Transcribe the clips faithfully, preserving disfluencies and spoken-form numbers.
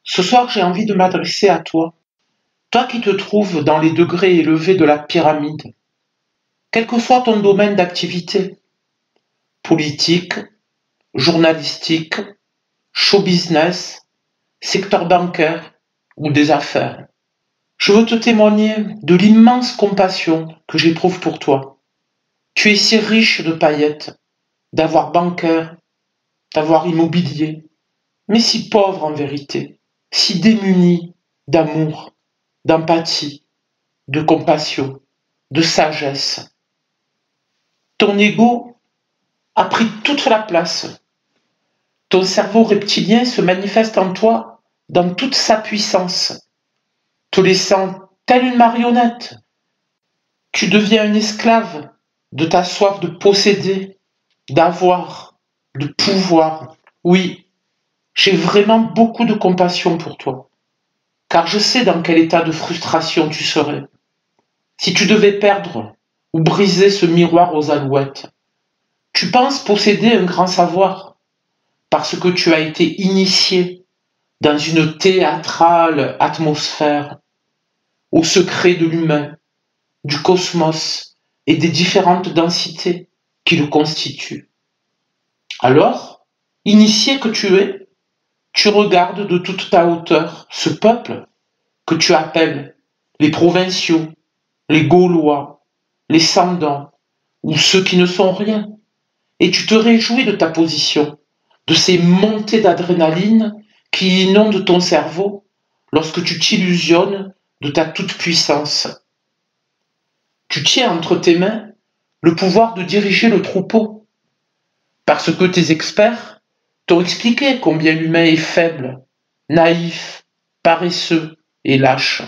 Ce soir, j'ai envie de m'adresser à toi, toi qui te trouves dans les degrés élevés de la pyramide, quel que soit ton domaine d'activité, politique, journalistique, show business, secteur bancaire ou des affaires. Je veux te témoigner de l'immense compassion que j'éprouve pour toi. Tu es si riche de paillettes, d'avoir bancaire, d'avoir immobilier, mais si pauvre en vérité, si démuni d'amour, d'empathie, de compassion, de sagesse. Ton ego a pris toute la place. Ton cerveau reptilien se manifeste en toi dans toute sa puissance, te laissant telle une marionnette. Tu deviens un esclave de ta soif de posséder, d'avoir, de pouvoir. Oui, j'ai vraiment beaucoup de compassion pour toi, car je sais dans quel état de frustration tu serais si tu devais perdre ou briser ce miroir aux alouettes. Tu penses posséder un grand savoir parce que tu as été initié dans une théâtrale atmosphère au secret de l'humain, du cosmos et des différentes densités qui le constituent. Alors, initié que tu es, tu regardes de toute ta hauteur ce peuple que tu appelles les provinciaux, les Gaulois, les sans-dents, ou ceux qui ne sont rien, et tu te réjouis de ta position, de ces montées d'adrénaline qui inondent ton cerveau lorsque tu t'illusionnes de ta toute-puissance. Tu tiens entre tes mains le pouvoir de diriger le troupeau, parce que tes experts t'ont expliqué combien l'humain est faible, naïf, paresseux et lâche.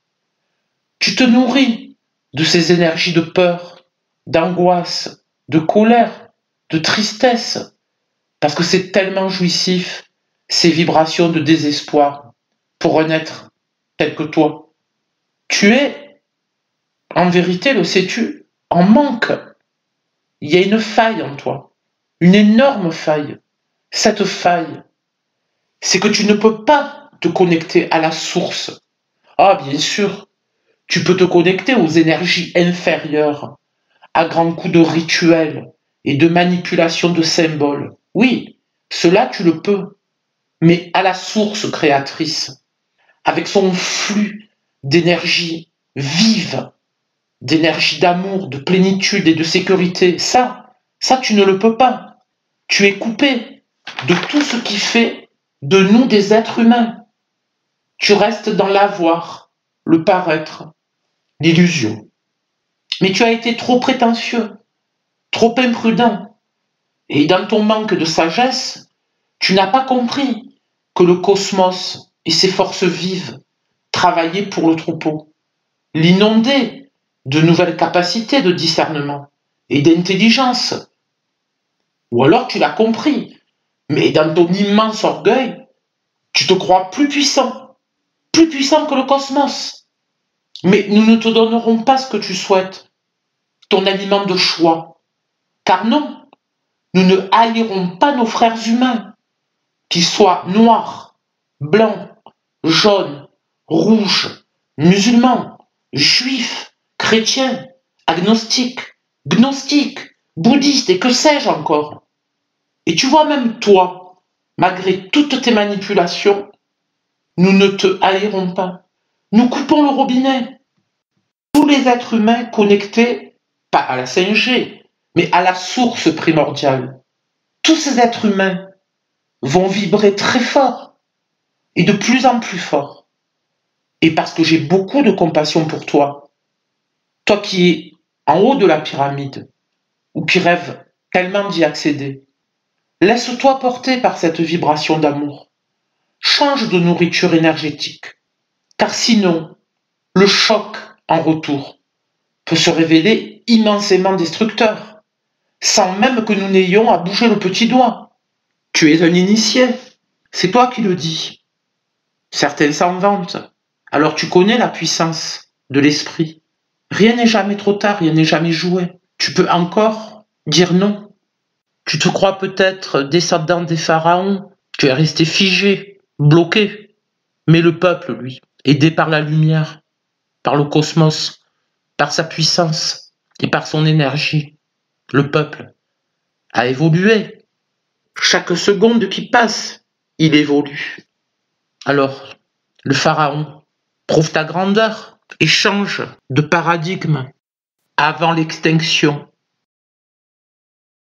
Tu te nourris de ces énergies de peur, d'angoisse, de colère, de tristesse, parce que c'est tellement jouissif, ces vibrations de désespoir pour un être tel que toi. Tu es, en vérité, le sais-tu, en manque. Il y a une faille en toi, une énorme faille. Cette faille, c'est que tu ne peux pas te connecter à la source. Ah, bien sûr, tu peux te connecter aux énergies inférieures, à grands coups de rituels et de manipulation de symboles. Oui, cela tu le peux, mais à la source créatrice, avec son flux d'énergie vive, d'énergie d'amour, de plénitude et de sécurité, ça, ça tu ne le peux pas. Tu es coupé de tout ce qui fait de nous des êtres humains. Tu restes dans l'avoir, le paraître, l'illusion. Mais tu as été trop prétentieux, trop imprudent, et dans ton manque de sagesse, tu n'as pas compris que le cosmos et ses forces vives travaillaient pour le troupeau, l'inonder de nouvelles capacités de discernement et d'intelligence. Ou alors tu l'as compris, mais dans ton immense orgueil, tu te crois plus puissant, plus puissant que le cosmos. Mais nous ne te donnerons pas ce que tu souhaites, ton aliment de choix. Car non, nous ne haïrons pas nos frères humains, qu'ils soient noirs, blancs, jaunes, rouges, musulmans, juifs, chrétiens, agnostiques, gnostiques, bouddhistes et que sais-je encore. Et tu vois même toi, malgré toutes tes manipulations, nous ne te haïrons pas. Nous coupons le robinet. Tous les êtres humains connectés, pas à la cinq G, mais à la source primordiale. Tous ces êtres humains vont vibrer très fort et de plus en plus fort. Et parce que j'ai beaucoup de compassion pour toi, toi qui es en haut de la pyramide, ou qui rêve tellement d'y accéder, laisse-toi porter par cette vibration d'amour. Change de nourriture énergétique, car sinon, le choc en retour peut se révéler immensément destructeur, sans même que nous n'ayons à bouger le petit doigt. Tu es un initié, c'est toi qui le dis. Certains s'en vantent, alors tu connais la puissance de l'esprit. Rien n'est jamais trop tard, rien n'est jamais joué. Tu peux encore dire non. Tu te crois peut-être descendant des pharaons, tu es resté figé, bloqué. Mais le peuple, lui, aidé par la lumière, par le cosmos, par sa puissance et par son énergie, le peuple a évolué. Chaque seconde qui passe, il évolue. Alors, le pharaon, prouve ta grandeur et change de paradigme. Avant l'extinction,